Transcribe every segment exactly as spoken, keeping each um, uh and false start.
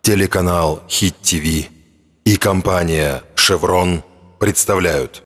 Телеканал Хит ТВ и компания «Шеврон» представляют.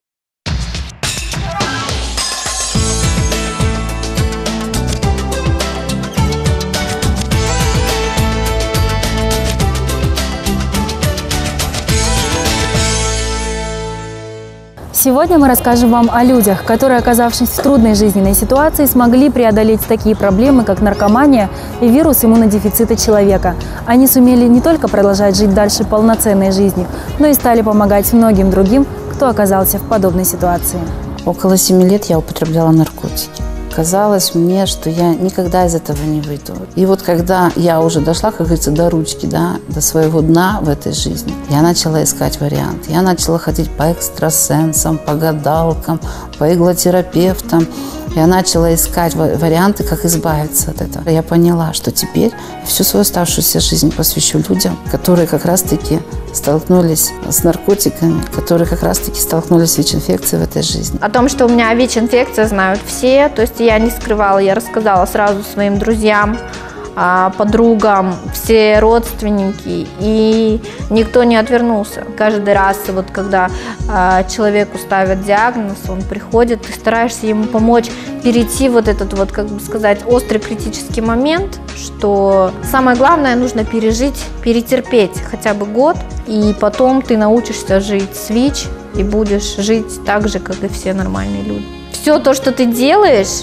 Сегодня мы расскажем вам о людях, которые, оказавшись в трудной жизненной ситуации, смогли преодолеть такие проблемы, как наркомания и вирус иммунодефицита человека. Они сумели не только продолжать жить дальше полноценной жизнью, но и стали помогать многим другим, кто оказался в подобной ситуации. Около семи лет я употребляла наркотики. Казалось мне, что я никогда из этого не выйду. И вот когда я уже дошла, как говорится, до ручки, да, до своего дна в этой жизни, я начала искать варианты. Я начала ходить по экстрасенсам, по гадалкам, по иглотерапевтам. Я начала искать варианты, как избавиться от этого. Я поняла, что теперь всю свою оставшуюся жизнь посвящу людям, которые как раз-таки столкнулись с наркотиками, которые как раз-таки столкнулись с ВИЧ-инфекцией в этой жизни. О том, что у меня ВИЧ-инфекция, знают все. То есть я не скрывала, я рассказала сразу своим друзьям, подругам, все родственники, и никто не отвернулся. Каждый раз, вот когда э, человеку ставят диагноз, он приходит, ты стараешься ему помочь перейти вот этот вот, как бы сказать, острый критический момент, что самое главное, нужно пережить, перетерпеть хотя бы год, и потом ты научишься жить с ВИЧ и будешь жить так же, как и все нормальные люди. Все то, что ты делаешь,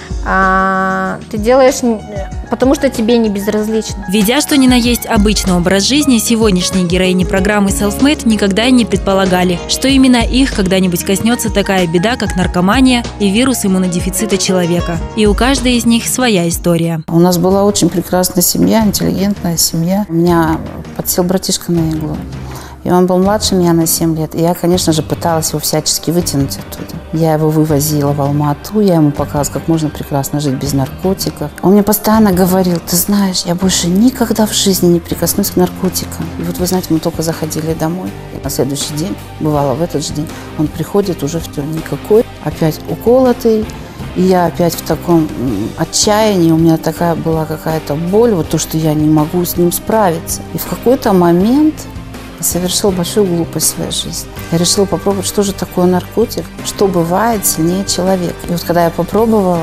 А, ты делаешь, потому что тебе не безразлично. Ведя что ни на есть обычный образ жизни, сегодняшние героини программы Self-Made никогда не предполагали, что именно их когда-нибудь коснется такая беда, как наркомания и вирус иммунодефицита человека. И у каждой из них своя история. У нас была очень прекрасная семья, интеллигентная семья. У меня подсел братишка на иглу. И он был младше меня на семь лет. И я, конечно же, пыталась его всячески вытянуть оттуда. Я его вывозила в Алмату, я ему показывала, как можно прекрасно жить без наркотиков. Он мне постоянно говорил: ты знаешь, я больше никогда в жизни не прикоснусь к наркотикам. И вот вы знаете, мы только заходили домой. На следующий день, бывало в этот же день, он приходит уже в никакой, опять уколотый. И я опять в таком отчаянии, у меня такая была какая-то боль, вот то, что я не могу с ним справиться. И в какой-то момент я совершила большую глупость в своей жизни. Я решила попробовать, что же такое наркотик, что бывает сильнее человека. И вот когда я попробовала,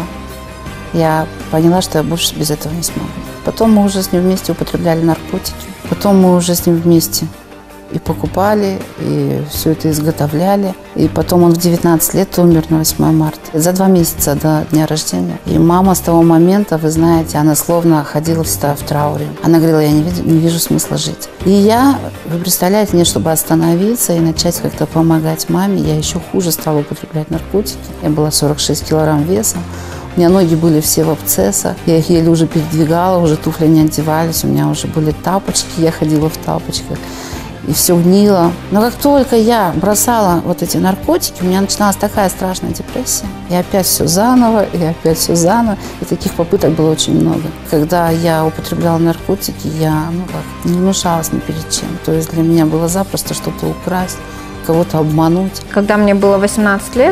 я поняла, что я больше без этого не смогу. Потом мы уже с ним вместе употребляли наркотики. Потом мы уже с ним вместе и покупали, и все это изготовляли. И потом он в девятнадцать лет умер на восьмое марта. За два месяца до дня рождения. И мама с того момента, вы знаете, она словно ходила всегда в трауре. Она говорила: я не вижу, не вижу смысла жить. И я, вы представляете, мне, чтобы остановиться и начать как-то помогать маме, я еще хуже стала употреблять наркотики. Я была сорок шесть килограмм веса. У меня ноги были все в абсцессах. Я их еле уже передвигала, уже туфли не одевались. У меня уже были тапочки, я ходила в тапочках. И все гнило. Но как только я бросала вот эти наркотики, у меня начиналась такая страшная депрессия. И опять все заново, и опять все заново. И таких попыток было очень много. Когда я употребляла наркотики, я ну, как, не гнушалась ни перед чем. То есть для меня было запросто что-то украсть, кого-то обмануть. Когда мне было восемнадцать лет,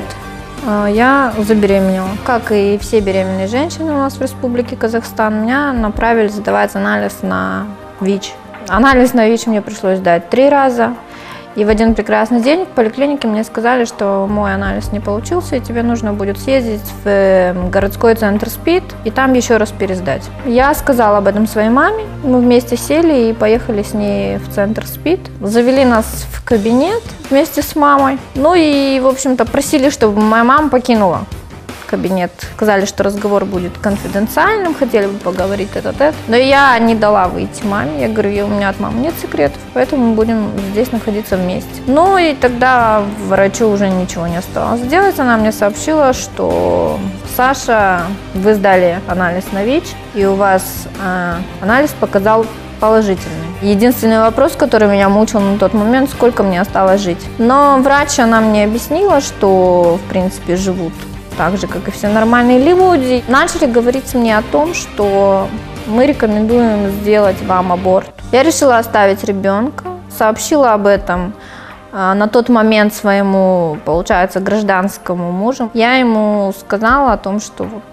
я забеременела. Как и все беременные женщины у нас в Республике Казахстан, меня направили сдавать анализ на ВИЧ. Анализ на ВИЧ мне пришлось сдать три раза. И в один прекрасный день в поликлинике мне сказали, что мой анализ не получился, и тебе нужно будет съездить в городской центр СПИД и там еще раз пересдать. Я сказала об этом своей маме. Мы вместе сели и поехали с ней в центр СПИД. Завели нас в кабинет вместе с мамой. Ну и, в общем-то, просили, чтобы моя мама покинула кабинет. Сказали, что разговор будет конфиденциальным, хотели бы поговорить это-это. Но я не дала выйти маме. Я говорю: у меня от мамы нет секретов, поэтому мы будем здесь находиться вместе. Ну и тогда врачу уже ничего не оставалось делать. Она мне сообщила, что: Саша, вы сдали анализ на ВИЧ, и у вас э, анализ показал положительный. Единственный вопрос, который меня мучил на тот момент: сколько мне осталось жить. Но врач, она мне объяснила, что в принципе живут так же, как и все нормальные люди. Начали говорить мне о том, что мы рекомендуем сделать вам аборт. Я решила оставить ребенка, сообщила об этом а, на тот момент своему, получается, гражданскому мужу. Я ему сказала о том, что вот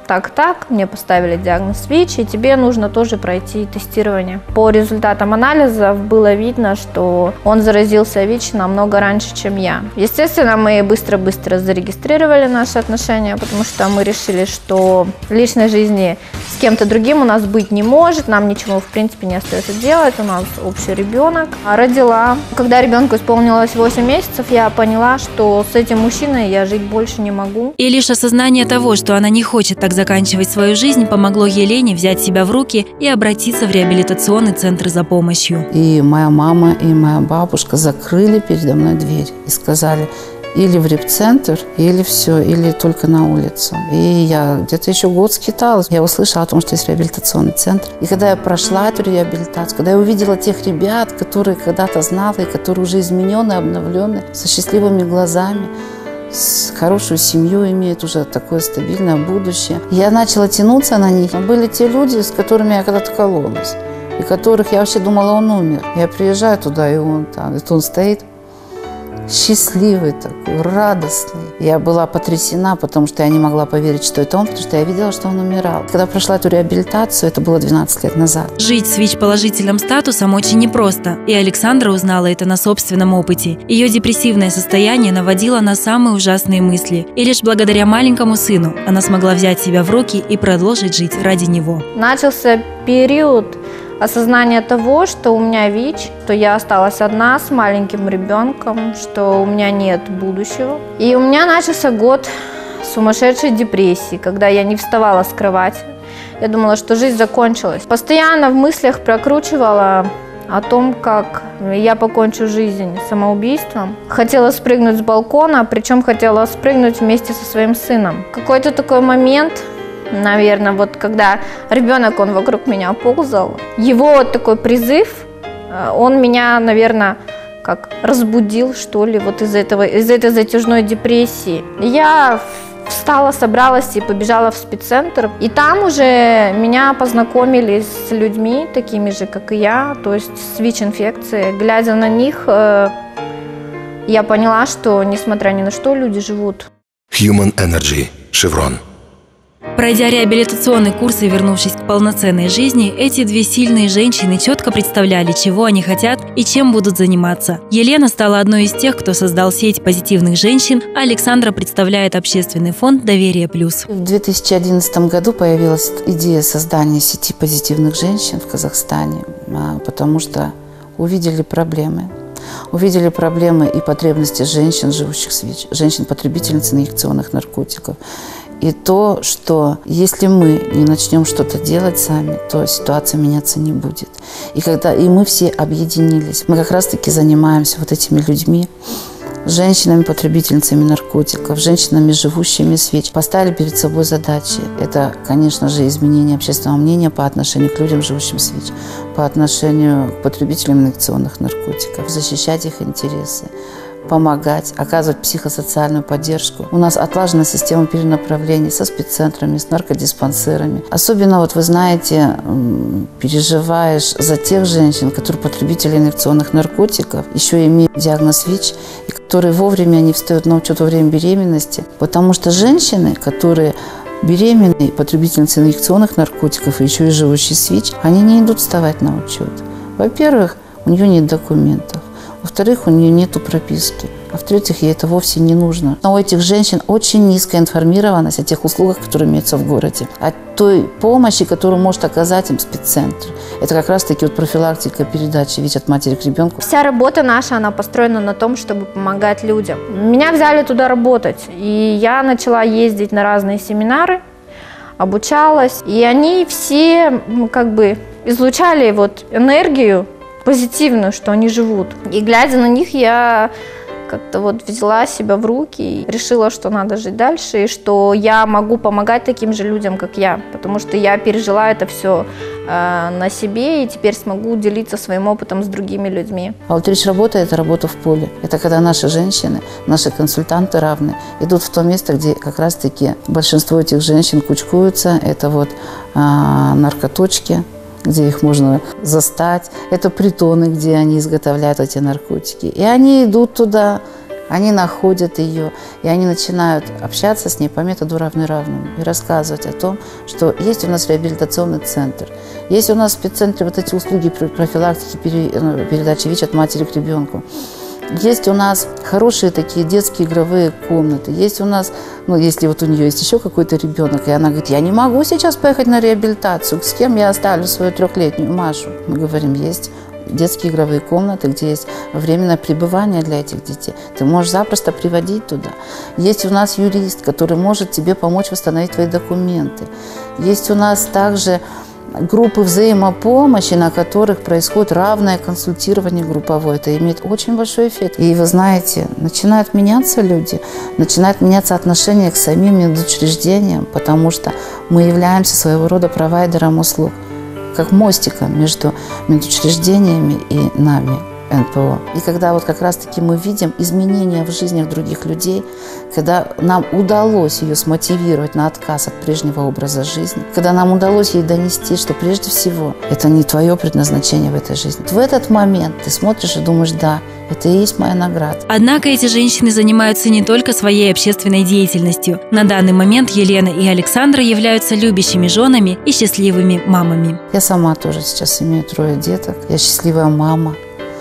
так-так, мне поставили диагноз ВИЧ, и тебе нужно тоже пройти тестирование. По результатам анализов было видно, что он заразился ВИЧ намного раньше, чем я. Естественно, мы быстро-быстро зарегистрировали наши отношения, потому что мы решили, что личной жизни с кем-то другим у нас быть не может, нам ничего в принципе не остается делать, у нас общий ребенок. Родила. Когда ребенку исполнилось восемь месяцев, я поняла, что с этим мужчиной я жить больше не могу. И лишь осознание того, что она не хочет так заканчивать свою жизнь, помогло Елене взять себя в руки и обратиться в реабилитационный центр за помощью. И моя мама, и моя бабушка закрыли передо мной дверь и сказали: или в репцентр, или все, или только на улицу. И я где-то еще год скиталась. Я услышала о том, что есть реабилитационный центр. И когда я прошла эту реабилитацию, когда я увидела тех ребят, которые когда-то знала, и которые уже измененные, обновленные, со счастливыми глазами, с хорошую семью имеют, уже такое стабильное будущее. Я начала тянуться на них. Были те люди, с которыми я когда-то кололась, и которых я вообще думала, он умер. Я приезжаю туда, и он там, и он стоит счастливый такой, радостный. Я была потрясена, потому что я не могла поверить, что это он, потому что я видела, что он умирал. Когда прошла эту реабилитацию, это было двенадцать лет назад. Жить с ВИЧ-положительным статусом очень непросто, и Александра узнала это на собственном опыте. Ее депрессивное состояние наводило на самые ужасные мысли, и лишь благодаря маленькому сыну она смогла взять себя в руки и продолжить жить ради него. Начался период осознание того, что у меня ВИЧ, что я осталась одна с маленьким ребенком, что у меня нет будущего. И у меня начался год сумасшедшей депрессии, когда я не вставала с кровати. Я думала, что жизнь закончилась. Постоянно в мыслях прокручивала о том, как я покончу жизнь самоубийством. Хотела спрыгнуть с балкона, причем хотела спрыгнуть вместе со своим сыном. Какой-то такой момент, наверное, вот когда ребенок, он вокруг меня ползал, его вот такой призыв, он меня, наверное, как разбудил, что ли, вот из этого, из этой затяжной депрессии. Я встала, собралась и побежала в спеццентр. И там уже меня познакомили с людьми, такими же, как и я, то есть с ВИЧ-инфекцией. Глядя на них, я поняла, что, несмотря ни на что, люди живут. Human Energy. Chevron. Пройдя реабилитационный курс и вернувшись к полноценной жизни, эти две сильные женщины четко представляли, чего они хотят и чем будут заниматься. Елена стала одной из тех, кто создал сеть позитивных женщин, а Александра представляет общественный фонд «Доверие плюс». В две тысячи одиннадцатом году появилась идея создания сети позитивных женщин в Казахстане, потому что увидели проблемы. Увидели проблемы и потребности женщин, живущих с ВИЧ, женщин-потребительниц инъекционных наркотиков. И то, что если мы не начнем что-то делать сами, то ситуация меняться не будет. И когда и мы все объединились, мы как раз-таки занимаемся вот этими людьми, женщинами-потребительницами наркотиков, женщинами, живущими с ВИЧ. Поставили перед собой задачи. Это, конечно же, изменение общественного мнения по отношению к людям, живущим с ВИЧ, по отношению к потребителям инъекционных наркотиков, защищать их интересы, помогать, оказывать психосоциальную поддержку. У нас отлажена система перенаправлений со спеццентрами, с наркодиспансерами. Особенно, вот вы знаете, переживаешь за тех женщин, которые потребители инъекционных наркотиков, еще имеют диагноз ВИЧ, и которые вовремя не встают на учет во время беременности. Потому что женщины, которые беременные, потребительницы инъекционных наркотиков и еще и живущие с ВИЧ, они не идут вставать на учет. Во-первых, у нее нет документов. Во-вторых, у нее нет прописки. А в-третьих, ей это вовсе не нужно. Но у этих женщин очень низкая информированность о тех услугах, которые имеются в городе. О той помощи, которую может оказать им спеццентр. Это как раз-таки вот профилактика передачи ВИЧ от матери к ребенку. Вся работа наша, она построена на том, чтобы помогать людям. Меня взяли туда работать, и я начала ездить на разные семинары, обучалась. И они все, ну, как бы излучали вот энергию позитивную, что они живут. И глядя на них, я как-то вот взяла себя в руки и решила, что надо жить дальше, и что я могу помогать таким же людям, как я, потому что я пережила это все э, на себе, и теперь смогу делиться своим опытом с другими людьми. А вот речь работа – это работа в поле. Это когда наши женщины, наши консультанты равны, идут в то место, где как раз-таки большинство этих женщин кучкуются. Это вот э, наркоточки, где их можно застать. Это притоны, где они изготовляют эти наркотики. И они идут туда, Они находят ее, и они начинают общаться с ней по методу равный равному и рассказывать о том, что есть у нас реабилитационный центр, есть у нас в спеццентре вот эти услуги профилактики передачи ВИЧ от матери к ребенку. Есть у нас хорошие такие детские игровые комнаты. Есть у нас, ну, если вот у нее есть еще какой-то ребенок, и она говорит, я не могу сейчас поехать на реабилитацию, с кем я оставлю свою трехлетнюю Машу? Мы говорим, есть детские игровые комнаты, где есть временное пребывание для этих детей. Ты можешь запросто приводить туда. Есть у нас юрист, который может тебе помочь восстановить твои документы. Есть у нас также группы взаимопомощи, на которых происходит равное консультирование групповое. Это имеет очень большой эффект. И вы знаете, начинают меняться люди, начинают меняться отношения к самим медучреждениям, потому что мы являемся своего рода провайдером услуг, как мостиком между медучреждениями и нами, эн пэ о. И когда вот как раз-таки мы видим изменения в жизнях других людей, когда нам удалось ее смотивировать на отказ от прежнего образа жизни, когда нам удалось ей донести, что прежде всего это не твое предназначение в этой жизни. В этот момент ты смотришь и думаешь, да, это и есть моя награда. Однако эти женщины занимаются не только своей общественной деятельностью. На данный момент Елена и Александра являются любящими женами и счастливыми мамами. Я сама тоже сейчас имею трое деток. Я счастливая мама.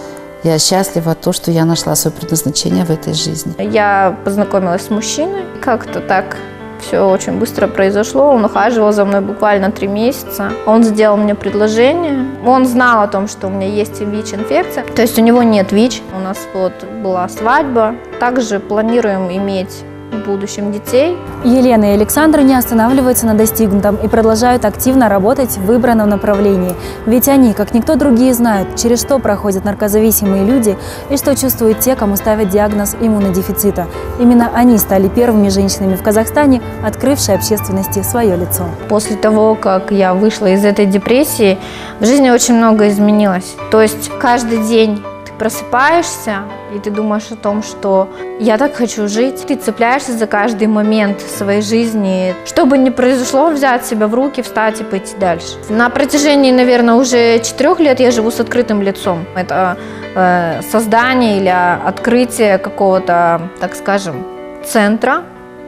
Я счастлива то, что я нашла свое предназначение в этой жизни. Я познакомилась с мужчиной. Как-то так все очень быстро произошло. Он ухаживал за мной буквально три месяца. Он сделал мне предложение. Он знал о том, что у меня есть ВИЧ-инфекция. То есть у него нет ВИЧ. У нас вот была свадьба. Также планируем иметь в будущем детей. Елена и Александр не останавливаются на достигнутом и продолжают активно работать в выбранном направлении. Ведь они, как никто другие, знают, через что проходят наркозависимые люди и что чувствуют те, кому ставят диагноз иммунодефицита. Именно они стали первыми женщинами в Казахстане, открывшие общественности свое лицо. После того, как я вышла из этой депрессии, в жизни очень много изменилось. То есть каждый день просыпаешься, и ты думаешь о том, что я так хочу жить. Ты цепляешься за каждый момент своей жизни. Что бы ни произошло, взять себя в руки, встать и пойти дальше. На протяжении, наверное, уже четырех лет я живу с открытым лицом. Это э, создание или открытие какого-то, так скажем, центра,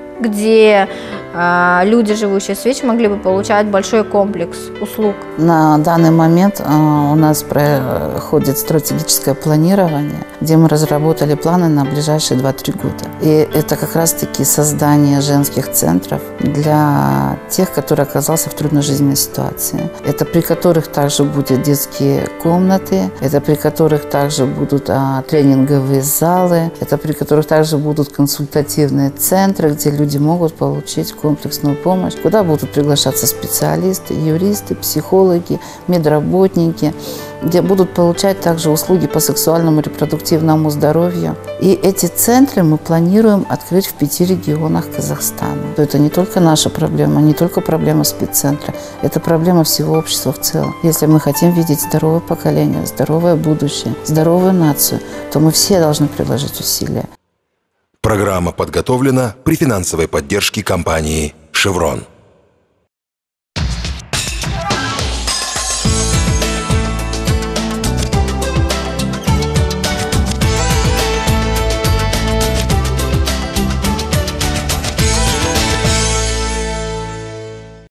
где э, люди, живущие с ВИЧ, могли бы получать большой комплекс услуг. На данный момент э, у нас проходит стратегическое планирование, где мы разработали планы на ближайшие два-три года. И это как раз-таки создание женских центров для тех, которые оказался в трудной жизненной ситуации. Это при которых также будут детские комнаты, это при которых также будут а, тренинговые залы, это при которых также будут консультативные центры, где люди Люди могут получить комплексную помощь, куда будут приглашаться специалисты, юристы, психологи, медработники, где будут получать также услуги по сексуальному и репродуктивному здоровью. И эти центры мы планируем открыть в пяти регионах Казахстана. Это не только наша проблема, не только проблема спеццентра, это проблема всего общества в целом. Если мы хотим видеть здоровое поколение, здоровое будущее, здоровую нацию, то мы все должны приложить усилия. Программа подготовлена при финансовой поддержке компании «Шеврон».